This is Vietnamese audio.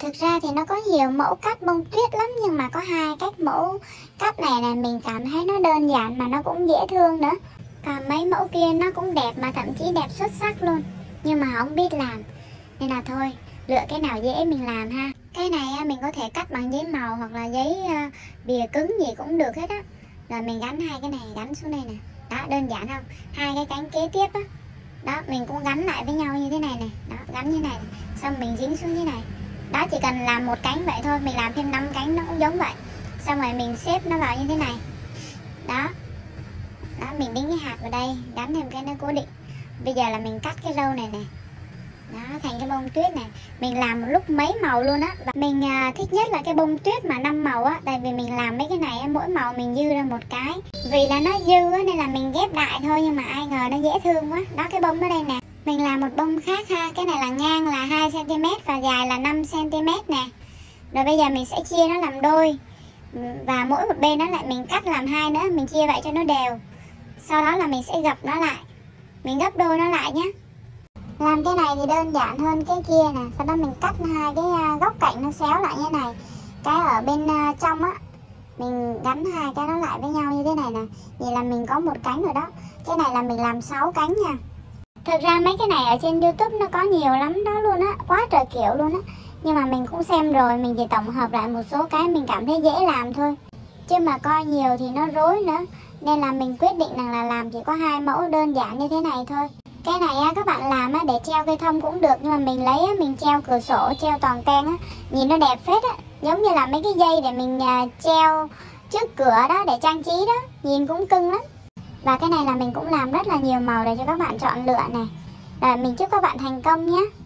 Thực ra thì nó có nhiều mẫu cắt bông tuyết lắm, nhưng mà có hai cách mẫu cắt này là mình cảm thấy nó đơn giản mà nó cũng dễ thương nữa. Còn mấy mẫu kia nó cũng đẹp mà thậm chí đẹp xuất sắc luôn, nhưng mà không biết làm. Nên là thôi, lựa cái nào dễ mình làm ha. Cái này mình có thể cắt bằng giấy màu hoặc là giấy bìa cứng gì cũng được hết á. Rồi mình gắn hai cái này gắn xuống đây nè. Đó, đơn giản không? Hai cái cánh kế tiếp á. Đó, mình cũng gắn lại với nhau như thế này này. Đó, gắn như này. Xong mình dính xuống như này. Đó, chỉ cần làm một cánh vậy thôi, mình làm thêm 5 cánh nó cũng giống vậy. Xong rồi mình xếp nó vào như thế này. Đó. Đó, mình đính cái hạt vào đây, gắn thêm cái nó cố định. Bây giờ là mình cắt cái râu này này. Đó, thành cái bông tuyết này. Mình làm một lúc mấy màu luôn á. Và mình thích nhất là cái bông tuyết mà 5 màu á. Tại vì mình làm mấy cái này mỗi màu mình dư ra một cái. Vì là nó dư á nên là mình ghép đại thôi. Nhưng mà ai ngờ nó dễ thương quá. Đó, cái bông ở đây nè. Mình làm một bông khác ha. Cái này là ngang là 2cm và dài là 5cm nè. Rồi bây giờ mình sẽ chia nó làm đôi. Và mỗi một bên nó lại mình cắt làm hai nữa. Mình chia vậy cho nó đều. Sau đó là mình sẽ gập nó lại. Mình gấp đôi nó lại nhé. Làm cái này thì đơn giản hơn cái kia nè. Sau đó mình cắt hai cái góc cạnh nó xéo lại như này. Cái ở bên trong á, mình gắn hai cái nó lại với nhau như thế này nè. Vậy là mình có một cánh rồi đó. Cái này là mình làm 6 cánh nha. Thực ra mấy cái này ở trên YouTube nó có nhiều lắm đó luôn á. Quá trời kiểu luôn á. Nhưng mà mình cũng xem rồi. Mình chỉ tổng hợp lại một số cái mình cảm thấy dễ làm thôi. Chứ mà coi nhiều thì nó rối nữa. Nên là mình quyết định rằng là làm chỉ có 2 mẫu đơn giản như thế này thôi. Cái này các bạn làm để treo cây thông cũng được. Nhưng mà mình lấy mình treo cửa sổ, treo toàn ten á. Nhìn nó đẹp phết á. Giống như là mấy cái dây để mình treo trước cửa đó, để trang trí đó. Nhìn cũng cưng lắm. Và cái này là mình cũng làm rất là nhiều màu để cho các bạn chọn lựa này. Rồi mình chúc các bạn thành công nhé.